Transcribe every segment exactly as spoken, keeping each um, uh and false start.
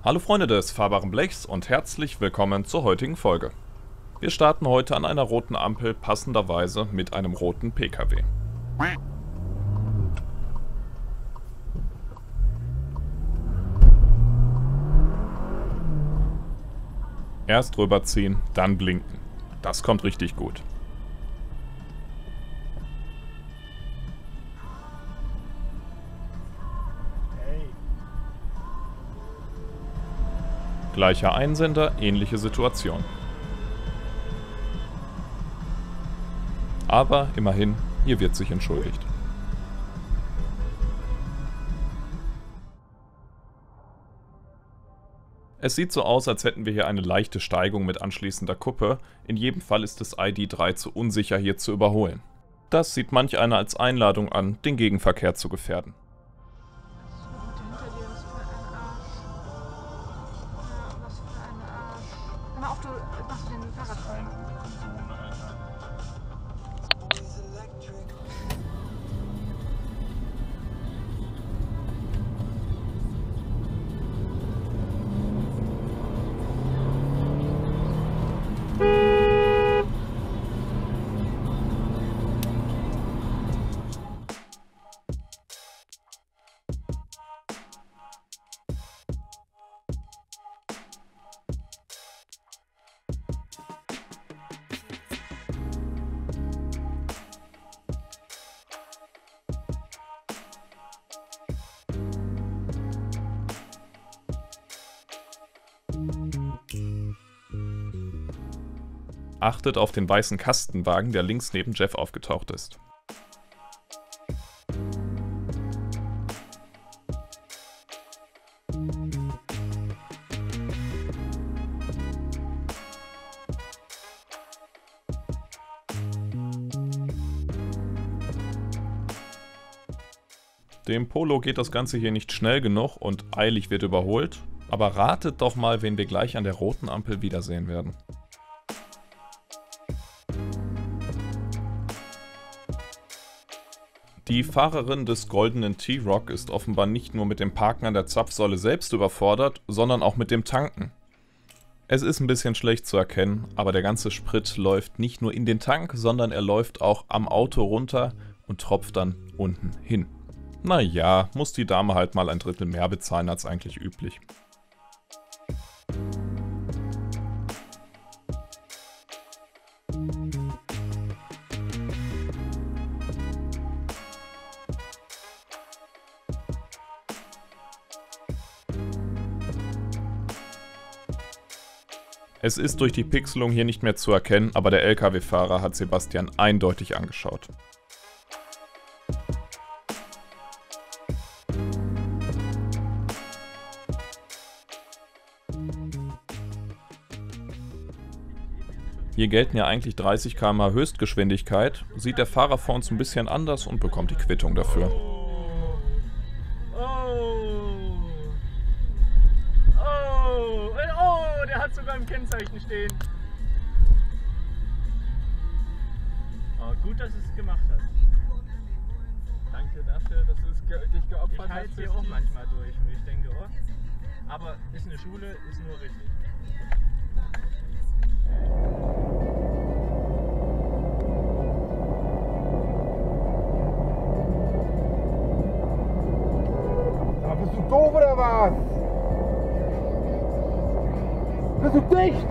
Hallo Freunde des fahrbaren Blechs und herzlich willkommen zur heutigen Folge. Wir starten heute an einer roten Ampel, passenderweise mit einem roten P K W. Erst rüberziehen, dann blinken. Das kommt richtig gut. Gleicher Einsender, ähnliche Situation. Aber immerhin, hier wird sich entschuldigt. Es sieht so aus, als hätten wir hier eine leichte Steigung mit anschließender Kuppe. In jedem Fall ist das I D drei zu unsicher, hier zu überholen. Das sieht manch einer als Einladung an, den Gegenverkehr zu gefährden. Achtet auf den weißen Kastenwagen, der links neben Jeff aufgetaucht ist. Dem Polo geht das Ganze hier nicht schnell genug und eilig wird überholt. Aber ratet doch mal, wen wir gleich an der roten Ampel wiedersehen werden. Die Fahrerin des goldenen T-Roc ist offenbar nicht nur mit dem Parken an der Zapfsäule selbst überfordert, sondern auch mit dem Tanken. Es ist ein bisschen schlecht zu erkennen, aber der ganze Sprit läuft nicht nur in den Tank, sondern er läuft auch am Auto runter und tropft dann unten hin. Naja, muss die Dame halt mal ein Drittel mehr bezahlen als eigentlich üblich. Es ist durch die Pixelung hier nicht mehr zu erkennen, aber der L K W-Fahrer hat Sebastian eindeutig angeschaut. Hier gelten ja eigentlich dreißig Kilometer pro Stunde Höchstgeschwindigkeit, sieht der Fahrer vor uns ein bisschen anders und bekommt die Quittung dafür. Sogar im Kennzeichen stehen. Oh, gut, dass es gemacht hat. Danke dafür, dass du es ge dich geopfert hast. Ich halte hier auch manchmal durch, wo ich denke, oh. Aber ist eine Schule, ist nur richtig. Da bist du doof oder was? Bist du dicht?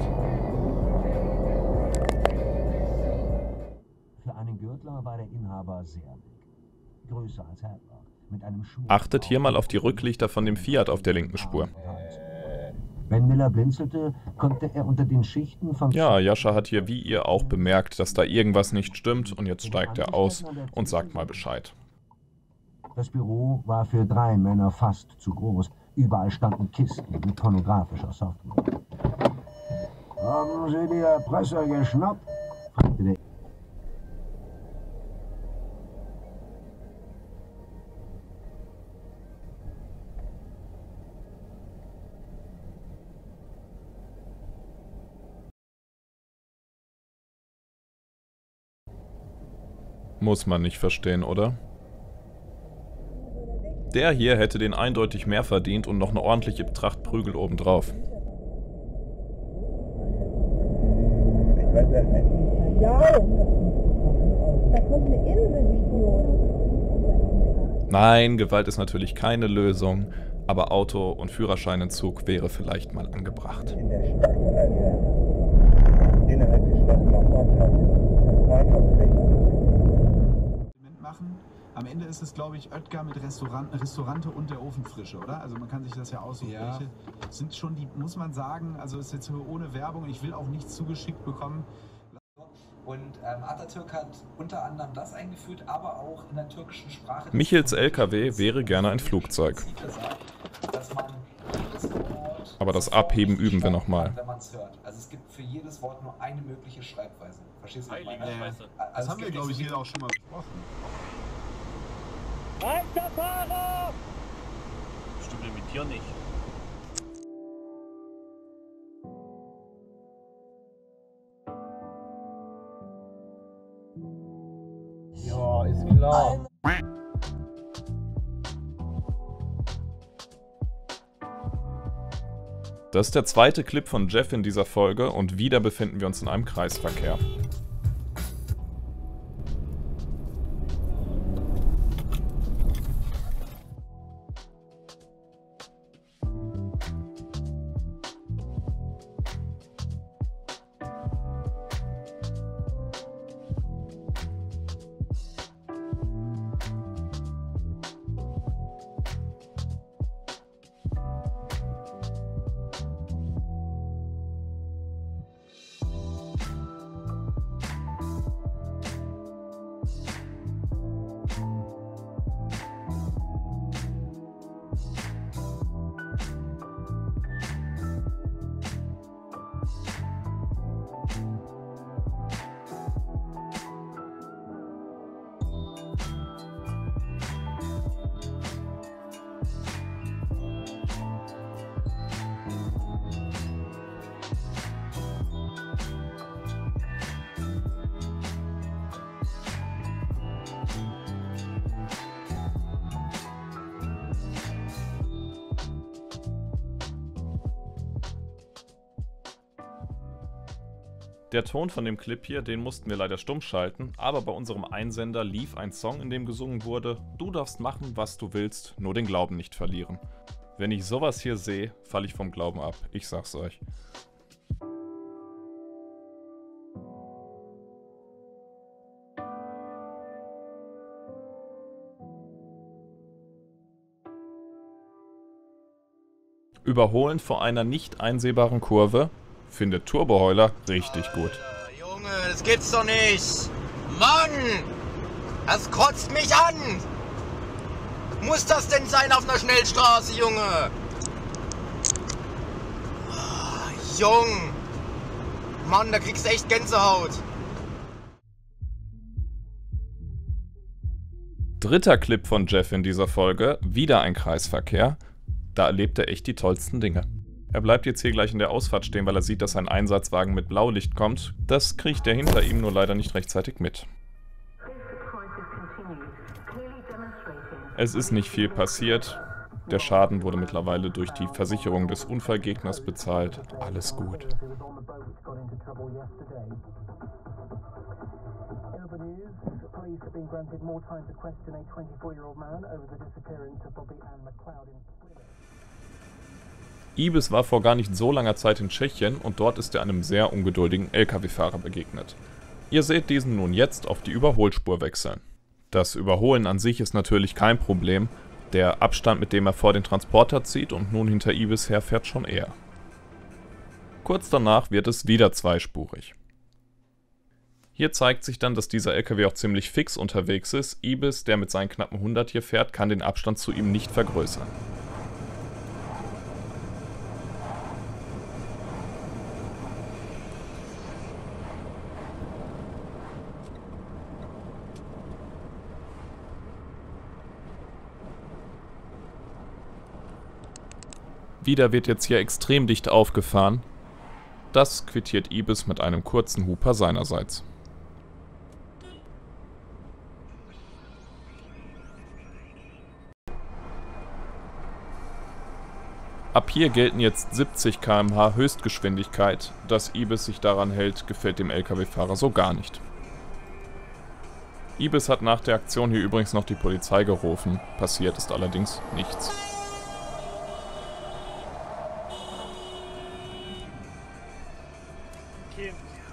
Für einen Gürtler war der Inhaber sehr dick. Größer als Herbert. Mit einem Schuh. Achtet hier mal auf die Rücklichter von dem Fiat auf der linken Spur. Wenn Miller blinzelte, konnte er unter den Schichten von... Ja, Jascha hat hier wie ihr auch bemerkt, dass da irgendwas nicht stimmt und jetzt steigt er aus und sagt mal Bescheid. Das Büro war für drei Männer fast zu groß. Überall standen Kisten mit pornografischer Software. Haben Sie die Erpresser geschnappt? Fragte der. Muss man nicht verstehen, oder? Der hier hätte den eindeutig mehr verdient und noch eine ordentliche Betracht Prügel obendrauf. Ja, da kommt eine Inselvision. Nein, Gewalt ist natürlich keine Lösung, aber Auto- und Führerscheinentzug wäre vielleicht mal angebracht. In der Stadt, also innerhalb geschlossener Ortschaften, machen. Am Ende ist es, glaube ich, Oetker mit Restaurant, Restaurante und der Ofenfrische, oder? Also man kann sich das ja aussuchen. Ja. Welche sind schon die, muss man sagen, also ist jetzt ohne Werbung, ich will auch nichts zugeschickt bekommen. Und ähm, Atatürk hat unter anderem das eingeführt, aber auch in der türkischen Sprache... Michels L K W wäre gerne ein Flugzeug. Dass man jedes Wort Aber das Abheben üben wir nochmal. wenn man es hört. Also es gibt für jedes Wort nur eine mögliche Schreibweise. Verstehst du, was ich meine? Heilige Ja. Scheiße. Das Also haben es wir, gibt glaube ich, nicht so hier auch schon mal besprochen. Bestimmt mit dir nicht. Ja, ist klar. Das ist der zweite Clip von Jeff in dieser Folge und wieder befinden wir uns in einem Kreisverkehr. Der Ton von dem Clip hier, den mussten wir leider stumm schalten, aber bei unserem Einsender lief ein Song, in dem gesungen wurde: Du darfst machen, was du willst, nur den Glauben nicht verlieren. Wenn ich sowas hier sehe, falle ich vom Glauben ab. Ich sag's euch. Überholen vor einer nicht einsehbaren Kurve findet Turboheuler richtig gut. Alter, Junge, das gibt's doch nicht! Mann! Das kotzt mich an! Muss das denn sein auf einer Schnellstraße, Junge? Ah, Jung! Mann, da kriegst du echt Gänsehaut! Dritter Clip von Jeff in dieser Folge, wieder ein Kreisverkehr. Da erlebt er echt die tollsten Dinge. Er bleibt jetzt hier gleich in der Ausfahrt stehen, weil er sieht, dass ein Einsatzwagen mit Blaulicht kommt. Das kriegt der hinter ihm nur leider nicht rechtzeitig mit. Es ist nicht viel passiert. Der Schaden wurde mittlerweile durch die Versicherung des Unfallgegners bezahlt. Alles gut. Ibis war vor gar nicht so langer Zeit in Tschechien und dort ist er einem sehr ungeduldigen L K W-Fahrer begegnet. Ihr seht diesen nun jetzt auf die Überholspur wechseln. Das Überholen an sich ist natürlich kein Problem, der Abstand, mit dem er vor den Transporter zieht und nun hinter Ibis herfährt, schon eher. Kurz danach wird es wieder zweispurig. Hier zeigt sich dann, dass dieser L K W auch ziemlich fix unterwegs ist. Ibis, der mit seinen knappen hundert hier fährt, kann den Abstand zu ihm nicht vergrößern. Wieder wird jetzt hier extrem dicht aufgefahren. Das quittiert Ibis mit einem kurzen Huper seinerseits. Ab hier gelten jetzt siebzig Kilometer pro Stunde Höchstgeschwindigkeit. Dass Ibis sich daran hält, gefällt dem L K W-Fahrer so gar nicht. Ibis hat nach der Aktion hier übrigens noch die Polizei gerufen. Passiert ist allerdings nichts. Okay.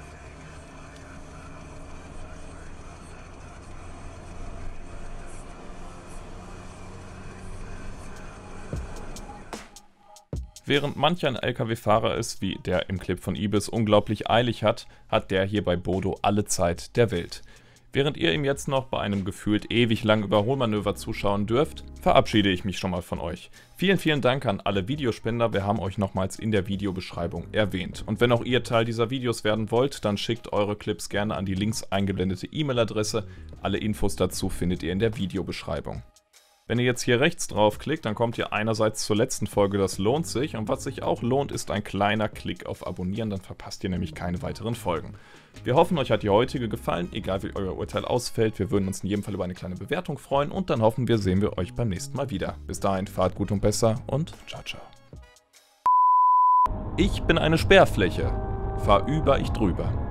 Während manch ein L K W-Fahrer es, wie der im Clip von Ibis, unglaublich eilig hat, hat der hier bei Bodo alle Zeit der Welt. Während ihr ihm jetzt noch bei einem gefühlt ewig langen Überholmanöver zuschauen dürft, verabschiede ich mich schon mal von euch. Vielen, vielen Dank an alle Videospender, wir haben euch nochmals in der Videobeschreibung erwähnt. Und wenn auch ihr Teil dieser Videos werden wollt, dann schickt eure Clips gerne an die links eingeblendete E-Mail-Adresse. Alle Infos dazu findet ihr in der Videobeschreibung. Wenn ihr jetzt hier rechts draufklickt, dann kommt ihr einerseits zur letzten Folge, das lohnt sich, und was sich auch lohnt, ist ein kleiner Klick auf Abonnieren, dann verpasst ihr nämlich keine weiteren Folgen. Wir hoffen, euch hat die heutige gefallen, egal wie euer Urteil ausfällt, wir würden uns in jedem Fall über eine kleine Bewertung freuen und dann hoffen wir, sehen wir euch beim nächsten Mal wieder. Bis dahin, fahrt gut und besser und ciao, ciao. Ich bin eine Sperrfläche, fahr über ich drüber.